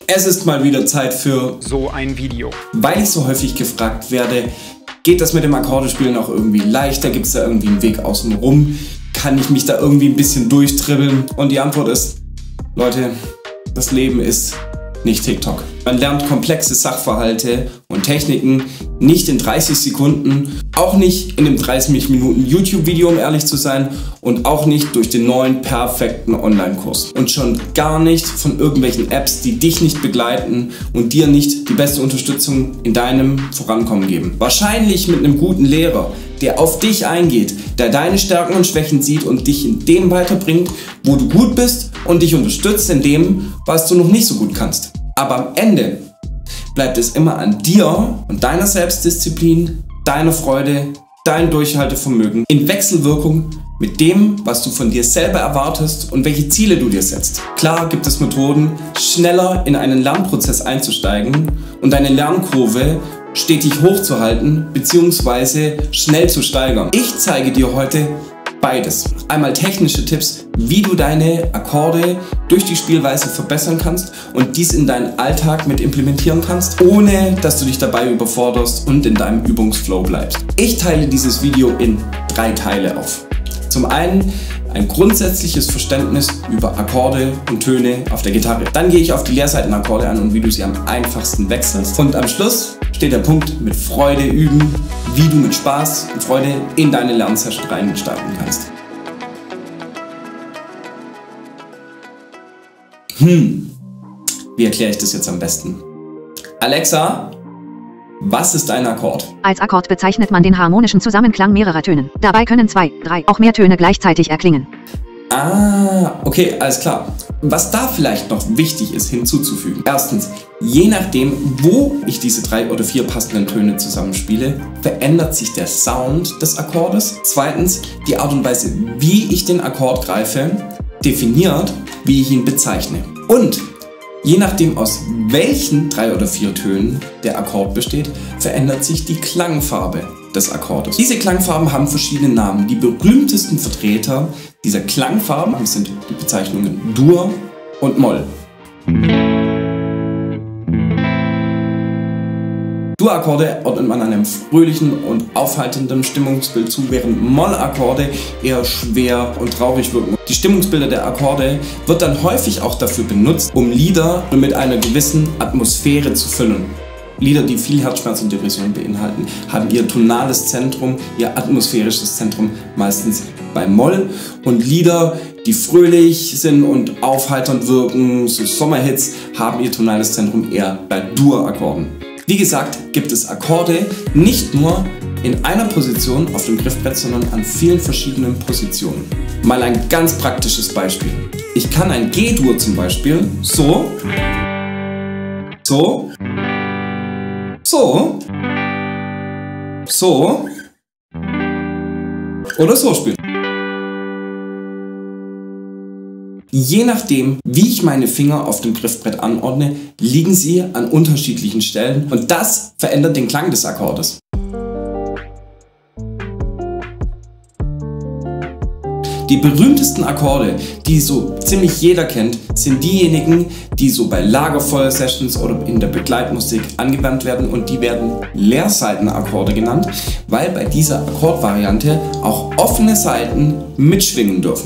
Es ist mal wieder Zeit für so ein Video. Weil ich so häufig gefragt werde, geht das mit dem Akkordespielen auch irgendwie leichter? Gibt es da irgendwie einen Weg außen rum? Kann ich mich da irgendwie ein bisschen durchtribbeln? Und die Antwort ist, Leute, das Leben ist nicht TikTok. Man lernt komplexe Sachverhalte und Techniken nicht in 30 Sekunden, auch nicht in einem 30 Minuten YouTube-Video, um ehrlich zu sein, und auch nicht durch den neuen perfekten Online-Kurs. Und schon gar nicht von irgendwelchen Apps, die dich nicht begleiten und dir nicht die beste Unterstützung in deinem Vorankommen geben. Wahrscheinlich mit einem guten Lehrer, der auf dich eingeht, der deine Stärken und Schwächen sieht und dich in dem weiterbringt, wo du gut bist und dich unterstützt in dem, was du noch nicht so gut kannst. Aber am Ende bleibt es immer an dir und deiner Selbstdisziplin, deiner Freude, dein Durchhaltevermögen in Wechselwirkung mit dem, was du von dir selber erwartest und welche Ziele du dir setzt. Klar gibt es Methoden, schneller in einen Lernprozess einzusteigen und deine Lernkurve stetig hochzuhalten bzw. schnell zu steigern. Ich zeige dir heute beides. Einmal technische Tipps, wie du deine Akkorde durch die Spielweise verbessern kannst und dies in deinen Alltag mit implementieren kannst, ohne dass du dich dabei überforderst und in deinem Übungsflow bleibst. Ich teile dieses Video in 3 Teile auf. Zum einen ein grundsätzliches Verständnis über Akkorde und Töne auf der Gitarre. Dann gehe ich auf die Leerseitenakkorde ein und wie du sie am einfachsten wechselst. Und am Schluss steht der Punkt mit Freude üben, wie du mit Spaß und Freude in deine Lernsession reinstarten kannst. Wie erkläre ich das jetzt am besten? Alexa, was ist ein Akkord? Als Akkord bezeichnet man den harmonischen Zusammenklang mehrerer Tönen. Dabei können 2, 3, auch mehr Töne gleichzeitig erklingen. Ah, okay, alles klar. Was da vielleicht noch wichtig ist hinzuzufügen. Erstens, je nachdem, wo ich diese 3 oder 4 passenden Töne zusammenspiele, verändert sich der Sound des Akkordes. Zweitens, die Art und Weise, wie ich den Akkord greife, definiert, wie ich ihn bezeichne. Und je nachdem, aus welchen 3 oder 4 Tönen der Akkord besteht, verändert sich die Klangfarbe des Akkordes. Diese Klangfarben haben verschiedene Namen. Die berühmtesten Vertreter dieser Klangfarben sind die Bezeichnungen Dur und Moll. Dur-Akkorde ordnet man einem fröhlichen und aufheiternden Stimmungsbild zu, während Moll-Akkorde eher schwer und traurig wirken. Die Stimmungsbilder der Akkorde wird dann häufig auch dafür benutzt, um Lieder mit einer gewissen Atmosphäre zu füllen. Lieder, die viel Herzschmerz und Depression beinhalten, haben ihr tonales Zentrum, ihr atmosphärisches Zentrum meistens bei Moll. Und Lieder, die fröhlich sind und aufheiternd wirken, so Sommerhits, haben ihr tonales Zentrum eher bei Dur-Akkorden. Wie gesagt, gibt es Akkorde nicht nur in einer Position auf dem Griffbrett, sondern an vielen verschiedenen Positionen. Mal ein ganz praktisches Beispiel. Ich kann ein G-Dur zum Beispiel so, so, so, so oder so spielen. Je nachdem, wie ich meine Finger auf dem Griffbrett anordne, liegen sie an unterschiedlichen Stellen und das verändert den Klang des Akkordes. Die berühmtesten Akkorde, die so ziemlich jeder kennt, sind diejenigen, die so bei Lagerfeuer-Sessions oder in der Begleitmusik angewandt werden, und die werden Leerseitenakkorde genannt, weil bei dieser Akkordvariante auch offene Saiten mitschwingen dürfen.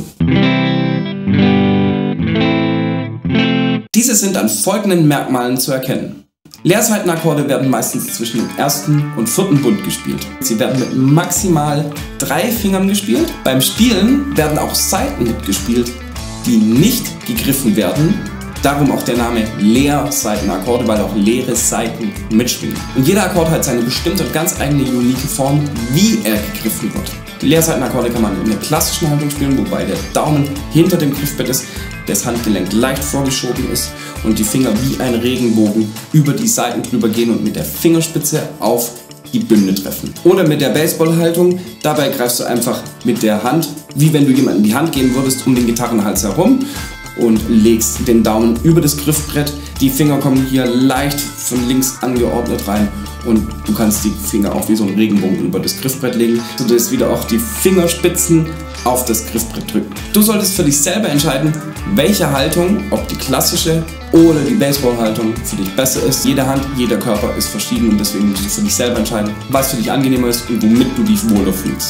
Diese sind an folgenden Merkmalen zu erkennen. Leerseitenakkorde werden meistens zwischen dem 1. und 4. Bund gespielt. Sie werden mit maximal 3 Fingern gespielt. Beim Spielen werden auch Saiten mitgespielt, die nicht gegriffen werden. Darum auch der Name Leerseitenakkorde, weil auch leere Saiten mitschwingen. Und jeder Akkord hat seine bestimmte und ganz eigene unique Form, wie er gegriffen wird. Die Leerseitenakkorde kann man in der klassischen Haltung spielen, wobei der Daumen hinter dem Griffbrett ist, das Handgelenk leicht vorgeschoben ist und die Finger wie ein Regenbogen über die Saiten drüber gehen und mit der Fingerspitze auf die Bünde treffen. Oder mit der Baseballhaltung, dabei greifst du einfach mit der Hand, wie wenn du jemandem die Hand geben würdest, um den Gitarrenhals herum und legst den Daumen über das Griffbrett. Die Finger kommen hier leicht von links angeordnet rein und du kannst die Finger auch wie so ein Regenbogen über das Griffbrett legen, sodass wieder auch die Fingerspitzen auf das Griffbrett drücken. Du solltest für dich selber entscheiden, welche Haltung, ob die klassische oder die Baseballhaltung für dich besser ist. Jede Hand, jeder Körper ist verschieden und deswegen musst du für dich selber entscheiden, was für dich angenehmer ist und womit du dich wohler fühlst.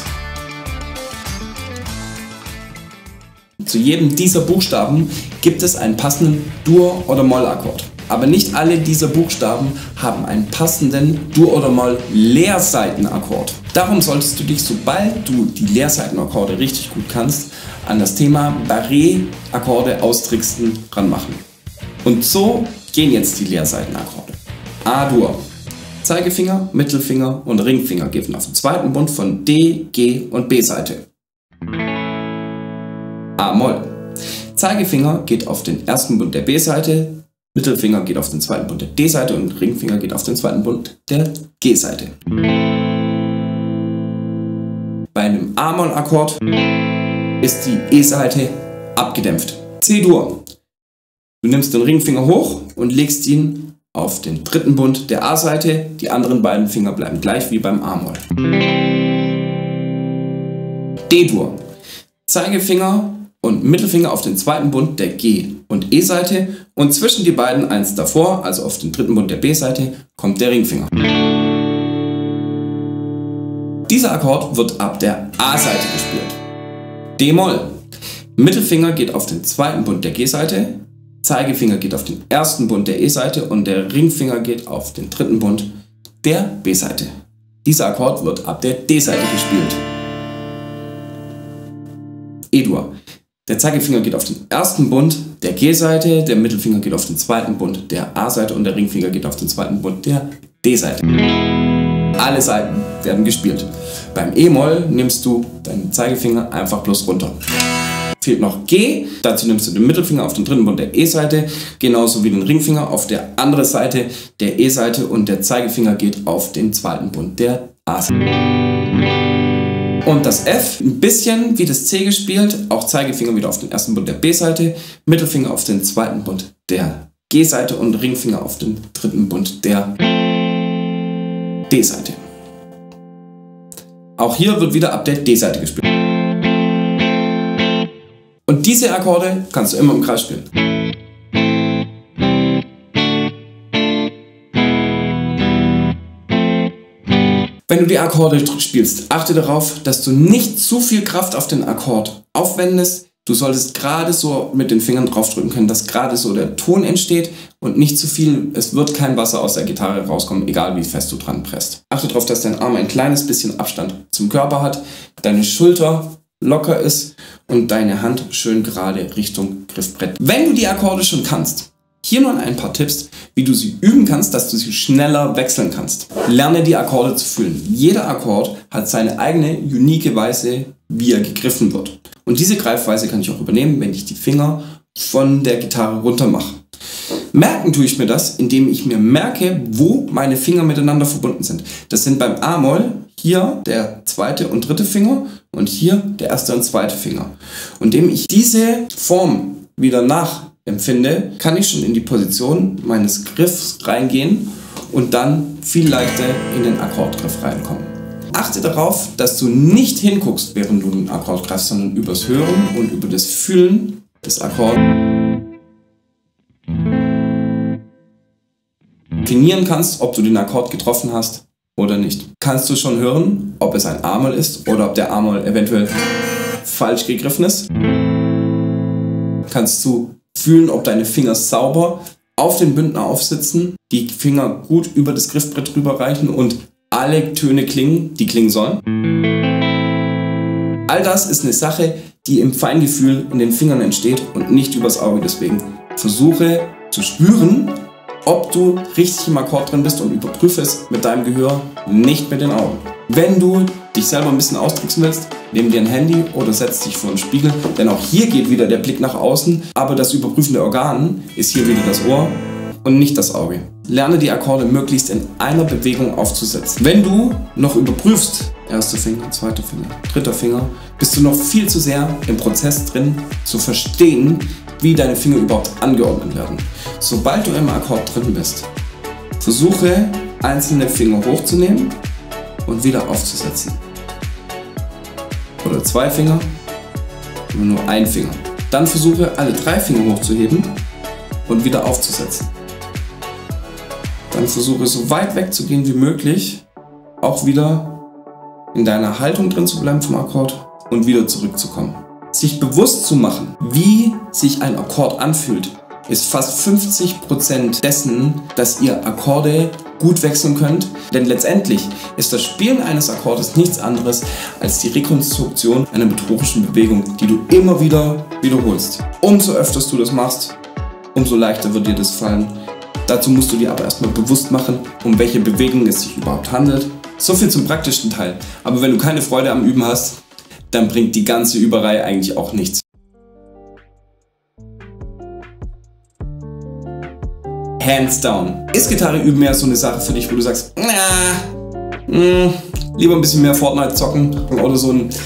Zu jedem dieser Buchstaben gibt es einen passenden Dur- oder Mollakkord. Aber nicht alle dieser Buchstaben haben einen passenden Dur- oder Moll-Leerseitenakkord. Darum solltest du dich, sobald du die Leerseitenakkorde richtig gut kannst, an das Thema Barré-Akkorde austricksen ranmachen. Und so gehen jetzt die Leerseitenakkorde. A-Dur. Zeigefinger, Mittelfinger und Ringfinger gehen auf den zweiten Bund von D, G und B-Seite. A-Moll. Zeigefinger geht auf den ersten Bund der B-Seite, Mittelfinger geht auf den zweiten Bund der D-Seite und Ringfinger geht auf den zweiten Bund der G-Seite. Bei einem A-Moll-Akkord ist die E-Seite abgedämpft. C-Dur. Du nimmst den Ringfinger hoch und legst ihn auf den dritten Bund der A-Seite. Die anderen beiden Finger bleiben gleich wie beim A-Moll. D-Dur. Zeigefinger und Mittelfinger auf den zweiten Bund der G- und E-Seite und zwischen die beiden eins davor, also auf den dritten Bund der B-Seite, kommt der Ringfinger. Dieser Akkord wird ab der A-Seite gespielt. D-Moll. Mittelfinger geht auf den zweiten Bund der G-Seite, Zeigefinger geht auf den ersten Bund der E-Seite und der Ringfinger geht auf den dritten Bund der B-Seite. Dieser Akkord wird ab der D-Seite gespielt. E-Dur. Der Zeigefinger geht auf den ersten Bund der G-Seite, der Mittelfinger geht auf den zweiten Bund der A-Seite und der Ringfinger geht auf den zweiten Bund der D-Seite. Alle Seiten werden gespielt. Beim E-Moll nimmst du deinen Zeigefinger einfach bloß runter. Fehlt noch G, dazu nimmst du den Mittelfinger auf den dritten Bund der E-Seite, genauso wie den Ringfinger auf der anderen Seite der E-Seite und der Zeigefinger geht auf den zweiten Bund der A-Seite. Und das F, ein bisschen wie das C gespielt, auch Zeigefinger wieder auf den ersten Bund der B-Seite, Mittelfinger auf den zweiten Bund der G-Seite und Ringfinger auf den dritten Bund der D-Seite. Auch hier wird wieder ab der D-Seite gespielt. Und diese Akkorde kannst du immer im Kreis spielen. Wenn du die Akkorde spielst, achte darauf, dass du nicht zu viel Kraft auf den Akkord aufwendest. Du solltest gerade so mit den Fingern draufdrücken können, dass gerade so der Ton entsteht und nicht zu viel, es wird kein Wasser aus der Gitarre rauskommen, egal wie fest du dran presst. Achte darauf, dass dein Arm ein kleines bisschen Abstand zum Körper hat, deine Schulter locker ist und deine Hand schön gerade Richtung Griffbrett. Wenn du die Akkorde schon kannst, hier nun ein paar Tipps, wie du sie üben kannst, dass du sie schneller wechseln kannst. Lerne die Akkorde zu fühlen. Jeder Akkord hat seine eigene, unique Weise, wie er gegriffen wird. Und diese Greifweise kann ich auch übernehmen, wenn ich die Finger von der Gitarre runter mache. Merken tue ich mir das, indem ich mir merke, wo meine Finger miteinander verbunden sind. Das sind beim A-Moll hier der zweite und dritte Finger und hier der erste und zweite Finger. Und indem ich diese Form wieder nachempfinde, kann ich schon in die Position meines Griffs reingehen und dann viel leichter in den Akkordgriff reinkommen. Achte darauf, dass du nicht hinguckst, während du den Akkord greifst, sondern übers Hören und über das Fühlen des Akkords definieren kannst, ob du den Akkord getroffen hast oder nicht. Kannst du schon hören, ob es ein A-Moll ist oder ob der A-Moll eventuell falsch gegriffen ist? Kannst du fühlen, ob deine Finger sauber auf den Bündner aufsitzen, die Finger gut über das Griffbrett drüber reichen und alle Töne klingen, die klingen sollen? All das ist eine Sache, die im Feingefühl in den Fingern entsteht und nicht übers Auge. Deswegen versuche zu spüren, ob du richtig im Akkord drin bist und überprüfe es mit deinem Gehör, nicht mit den Augen. Wenn du dich selber ein bisschen austricksen willst, nimm dir ein Handy oder setz dich vor den Spiegel, denn auch hier geht wieder der Blick nach außen, aber das überprüfende Organ ist hier wieder das Ohr und nicht das Auge. Lerne die Akkorde möglichst in einer Bewegung aufzusetzen. Wenn du noch überprüfst, erster Finger, zweiter Finger, dritter Finger, bist du noch viel zu sehr im Prozess drin, zu verstehen, wie deine Finger überhaupt angeordnet werden. Sobald du im Akkord drin bist, versuche einzelne Finger hochzunehmen und wieder aufzusetzen. Oder zwei Finger nur ein Finger. Dann versuche alle 3 Finger hochzuheben und wieder aufzusetzen. Dann versuche so weit weg zu gehen wie möglich, auch wieder in deiner Haltung drin zu bleiben vom Akkord und wieder zurückzukommen. Sich bewusst zu machen, wie sich ein Akkord anfühlt, ist fast 50% dessen, dass ihr Akkorde gut wechseln könnt, denn letztendlich ist das Spielen eines Akkordes nichts anderes als die Rekonstruktion einer motorischen Bewegung, die du immer wieder wiederholst. Umso öfter du das machst, umso leichter wird dir das fallen. Dazu musst du dir aber erstmal bewusst machen, um welche Bewegung es sich überhaupt handelt. So viel zum praktischen Teil, aber wenn du keine Freude am Üben hast, dann bringt die ganze Überei eigentlich auch nichts. Hands down. Ist Gitarre üben mehr so eine Sache für dich, wo du sagst, lieber ein bisschen mehr Fortnite zocken oder so ein,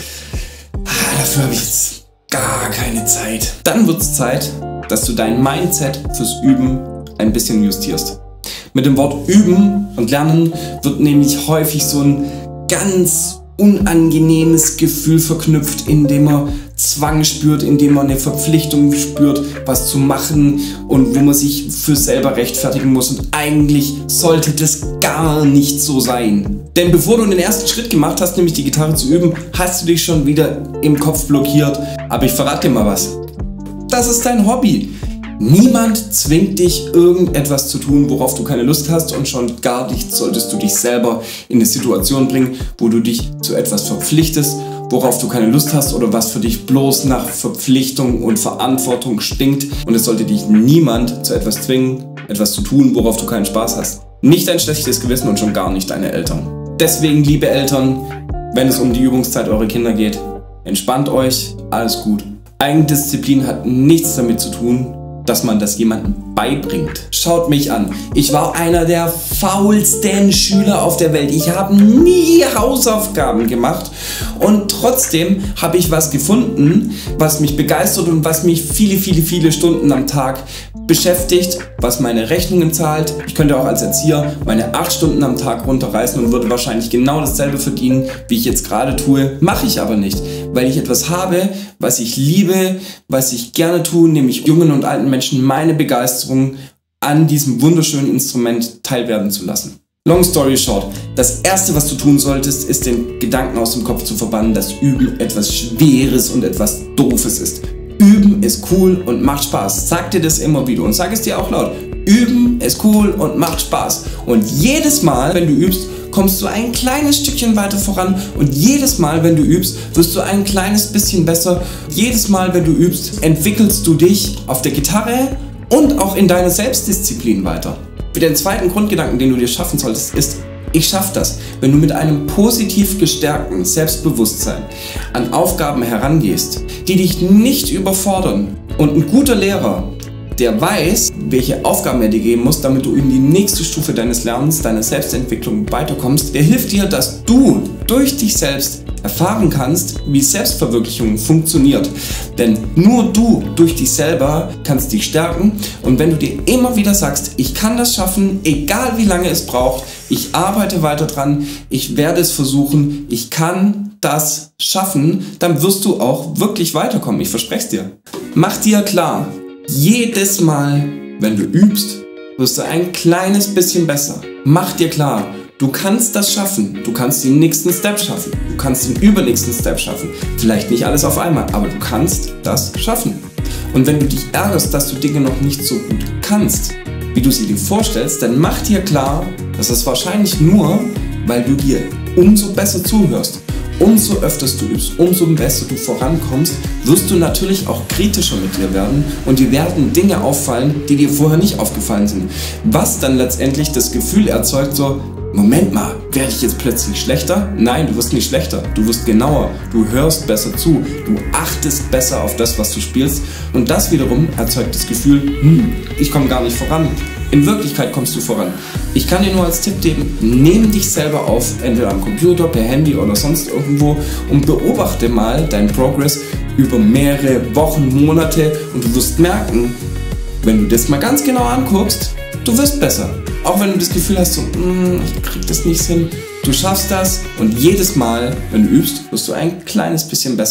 dafür habe ich jetzt gar keine Zeit. Dann wird es Zeit, dass du dein Mindset fürs Üben ein bisschen justierst. Mit dem Wort üben und lernen wird nämlich häufig so ein ganz unangenehmes Gefühl verknüpft, indem man Zwang spürt, indem man eine Verpflichtung spürt, was zu machen und wo man sich für selber rechtfertigen muss. Und eigentlich sollte das gar nicht so sein. Denn bevor du den ersten Schritt gemacht hast, nämlich die Gitarre zu üben, hast du dich schon wieder im Kopf blockiert. Aber ich verrate dir mal was. Das ist dein Hobby. Niemand zwingt dich, irgendetwas zu tun, worauf du keine Lust hast, und schon gar nicht solltest du dich selber in eine Situation bringen, wo du dich zu etwas verpflichtest, worauf du keine Lust hast oder was für dich bloß nach Verpflichtung und Verantwortung stinkt. Und es sollte dich niemand zu etwas zwingen, etwas zu tun, worauf du keinen Spaß hast. Nicht dein schlechtes Gewissen und schon gar nicht deine Eltern. Deswegen, liebe Eltern, wenn es um die Übungszeit eurer Kinder geht, entspannt euch, alles gut. Eigendisziplin hat nichts damit zu tun, dass man das jemandem beibringt. Schaut mich an. Ich war einer der faulsten Schüler auf der Welt. Ich habe nie Hausaufgaben gemacht und trotzdem habe ich was gefunden, was mich begeistert und was mich viele Stunden am Tag beschäftigt, was meine Rechnungen zahlt. Ich könnte auch als Erzieher meine 8 Stunden am Tag runterreißen und würde wahrscheinlich genau dasselbe verdienen, wie ich jetzt gerade tue. Mache ich aber nicht, weil ich etwas habe, was ich liebe, was ich gerne tue, nämlich jungen und alten Menschen meine Begeisterung an diesem wunderschönen Instrument teilwerden zu lassen. Long story short, das erste, was du tun solltest, ist den Gedanken aus dem Kopf zu verbannen, dass Üben etwas Schweres und etwas Doofes ist. Üben ist cool und macht Spaß. Sag dir das immer wieder und sag es dir auch laut. Üben ist cool und macht Spaß. Und jedes Mal, wenn du übst, kommst du ein kleines Stückchen weiter voran. Und jedes Mal, wenn du übst, wirst du ein kleines bisschen besser. Jedes Mal, wenn du übst, entwickelst du dich auf der Gitarre und auch in deiner Selbstdisziplin weiter. Für den zweiten Grundgedanken, den du dir schaffen solltest, ist: Ich schaffe das. Wenn du mit einem positiv gestärkten Selbstbewusstsein an Aufgaben herangehst, die dich nicht überfordern, und ein guter Lehrer, der weiß, welche Aufgaben er dir geben muss, damit du in die nächste Stufe deines Lernens, deiner Selbstentwicklung weiterkommst, der hilft dir, dass du durch dich selbst erfahren kannst, wie Selbstverwirklichung funktioniert. Denn nur du durch dich selber kannst dich stärken, und wenn du dir immer wieder sagst, ich kann das schaffen, egal wie lange es braucht, ich arbeite weiter dran, ich werde es versuchen, ich kann das schaffen, dann wirst du auch wirklich weiterkommen, ich verspreche es dir. Mach dir klar, jedes Mal, wenn du übst, wirst du ein kleines bisschen besser. Mach dir klar, du kannst das schaffen. Du kannst den nächsten Step schaffen. Du kannst den übernächsten Step schaffen. Vielleicht nicht alles auf einmal, aber du kannst das schaffen. Und wenn du dich ärgerst, dass du Dinge noch nicht so gut kannst, wie du sie dir vorstellst, dann mach dir klar, dass es wahrscheinlich nur, weil du dir umso besser zuhörst. Umso öfter du übst, umso besser du vorankommst, wirst du natürlich auch kritischer mit dir werden, und dir werden Dinge auffallen, die dir vorher nicht aufgefallen sind. Was dann letztendlich das Gefühl erzeugt, so: Moment mal, werde ich jetzt plötzlich schlechter? Nein, du wirst nicht schlechter, du wirst genauer, du hörst besser zu, du achtest besser auf das, was du spielst, und das wiederum erzeugt das Gefühl, ich komme gar nicht voran. In Wirklichkeit kommst du voran. Ich kann dir nur als Tipp geben, nimm dich selber auf, entweder am Computer, per Handy oder sonst irgendwo, und beobachte mal deinen Progress über mehrere Wochen, Monate, und du wirst merken, wenn du das mal ganz genau anguckst, du wirst besser. Auch wenn du das Gefühl hast, so, ich krieg das nicht hin, du schaffst das, und jedes Mal, wenn du übst, wirst du ein kleines bisschen besser.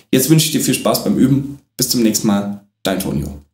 Jetzt wünsche ich dir viel Spaß beim Üben. Bis zum nächsten Mal. Dein Tonio.